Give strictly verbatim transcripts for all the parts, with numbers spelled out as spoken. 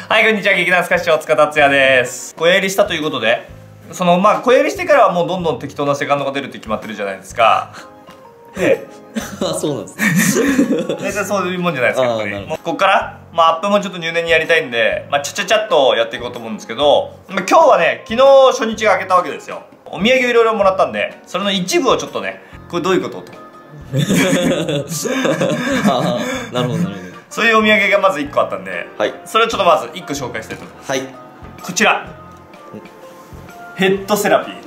はい、こんにちは。劇団スカッシュ塚達也です。小やりしたということで、そのまあ小やりしてからはもうどんどん適当なセカンドが出るって決まってるじゃないですか。で、 あ、そうなんですね。 大体そういうもんじゃないですか。やっぱりもうここからまあアップもちょっと入念にやりたいんで、まあちゃちゃちゃっとやっていこうと思うんですけど、まあ、今日はね、昨日初日が明けたわけですよ。お土産いろいろもらったんで、それの一部をちょっとね、これどういうことと。 ああ、なるほどなるほど。 そういうお土産がまずいっこあったんで、 はい、 それをちょっとまずいっこ紹介したいと思います。 はい、 こちらヘッドセラピー。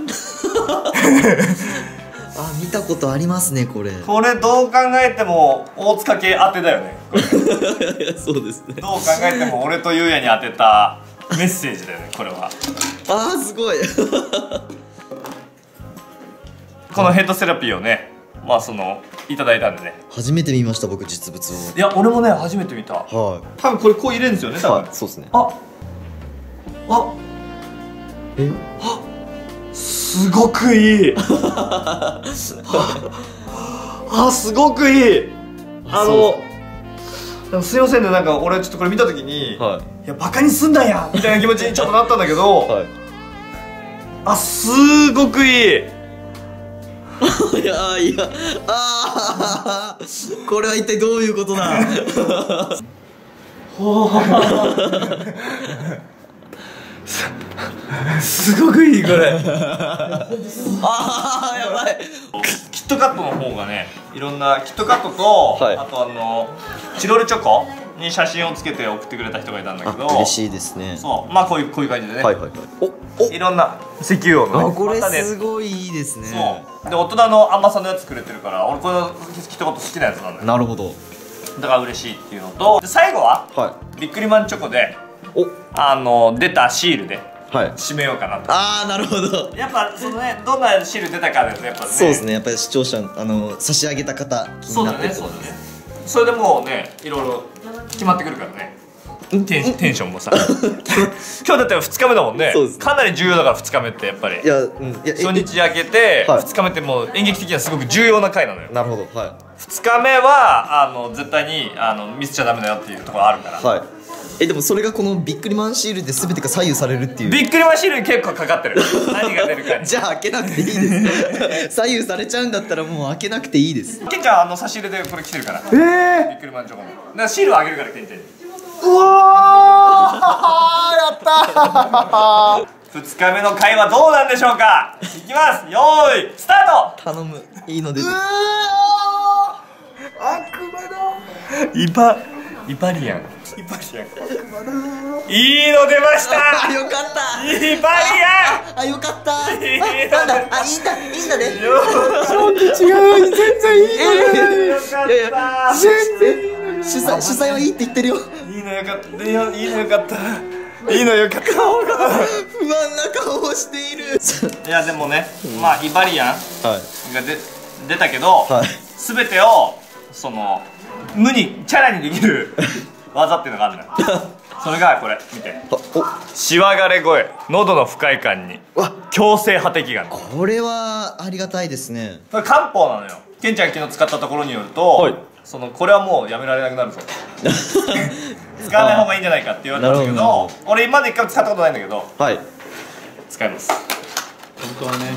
あ、見たことありますね、これ。 これどう考えても大塚系当てだよね。 そうですね。 どう考えても俺とゆうやに当てたメッセージだよね、これは。 あー、すごい。 このヘッドセラピーをね、まあそのいただいたんでね。 初めて見ました、僕実物を。 いや、俺もね初めて見た。はい、多分これこう入れるんですよね、多分。 はい、そうですね。 ああえあ、すごくいい。あ、すごくいい。あのでもすいませんね、なんか俺ちょっとこれ見た時に、はい、いやバカにすんだやみたいな気持ちにちょっとなったんだけど、はい、あ、すごくいい。 いやいや、ああ、これは一体どういうことだ。 すごくいい、これ。 ああ、やばい。 キットカットの方がね、いろんなキットカットと、はい、あとあのチロルチョコに写真をつけて送ってくれた人がいたんだけど、 嬉しいですね。 そう、まあこういうこういう感じでね、はいはいはい、おおいろんな石油王の、ね、 あ、これすごいいいですね。 そうで、大人の甘さのやつくれてるから、俺このキットカット好きなやつなんだよ。 なるほど。 だから嬉しいっていうのと、で最後は、はい、ビックリマンチョコでおあの出たシールで締めようかなと。 ああ、なるほど。 やっぱそのね、どんなシール出たかですね、やっぱね。 そうですね、やっぱり視聴者、あの差し上げた方気になってる。そうだね、そうだね。 それでもうね、いろいろ決まってくるからね。テン, テンションもさ。今日だってふつかめだもんね。かなり重要だからふつかめってやっぱり。いや、うん、いや初日明けてふつかめってもう演劇的にはすごく重要な回なのよ。なるほど。はい。ふつかめはあの絶対にあのミスっちゃダメだよっていうところあるから。はい。 え、でもそれがこのビックリマンシールで全てが左右されるっていう。 ビックリマンシールに結構かかってる。何が出るかに。 じゃあ開けなくていいです。左右されちゃうんだったらもう開けなくていいです。 ケンちゃんあの差し入れでこれ来てるから。ええー。ビックリマンチョコの。だからシールをあげるからケンちゃんに。うわー、やったー。ふつかめの回はどうなんでしょうか。いきます。よーいスタート。 頼む。いいの出てる。 悪魔だ。イバイバリアン。イバリアン。いいの出ました。 あ、よかった。 イバリアン。 あ、よかった。いいなんだ。あ、いいんだ。いいんだね。 ちょっと違う。全然いいの。よかった。 全然。主催主催はいいって言ってるよ。 いいのよかった。いいのよかった。いいのよかった。不安な顔をしている。 いやでもね、まあイバリアンがで出たけど、すべてをその無にチャラにできる技っていうのがあるのよ。それがこれ見て。しわがれ声、喉の不快感に強制破滴眼。 これはありがたいですね。 これ漢方なのよ。ケンちゃん昨日使ったところによると、そのこれはもうやめられなくなるそうです。使わない方がいいんじゃないかって言われたんだけど、俺今まで一回も使ったことないんだけど、はい、使います。 本当はね、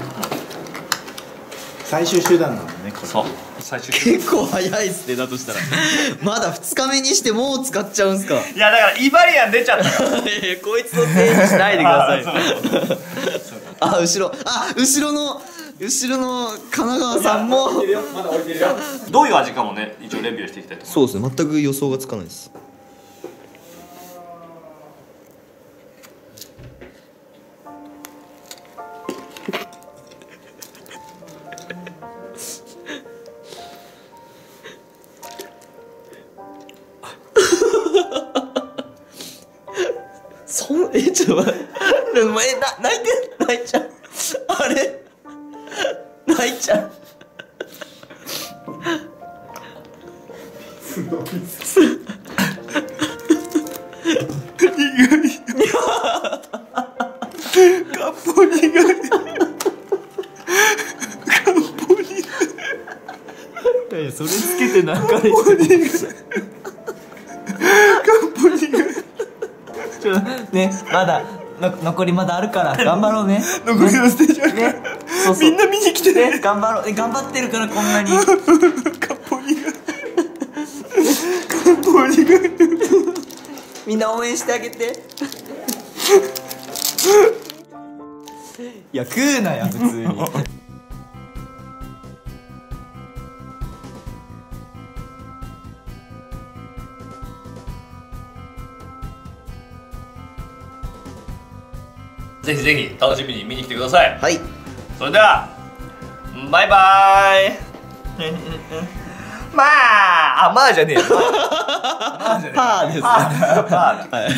最終手段なのね、これ。 そう、最終手段。 結構早いっすね、だとしたら。まだふつかめにしてもう使っちゃうんすか。 いやだからイバリアン出ちゃったから。 こいつのせいにしないでください。あ、後ろ、あ、後ろの後ろの神奈川さんもまだ置いてるよ。どういう味かもね、一応レビューしていきたいと思います。 そうですね、全く予想がつかないです。そんえちょっと待って、えな泣いて泣いちゃう。あれ泣いちゃう。すごいっす。苦い。漢方苦い。漢方苦い。それつけて泣かれてる。漢方苦い。 ちょねまだの残りまだあるから頑張ろうね。 残りのステージあるからね、そうそうみんな見に来てね。 ね頑張ろう、頑張ってるからこんなに。 カッポニがカッポニがみんな応援してあげて。いや食うなよ普通に。 ぜひぜひ楽しみに見に来てください。 はい、 それではバイバーイ。まああまあじゃねえよ。まあじゃねえ。 パーです。 パーパーだ。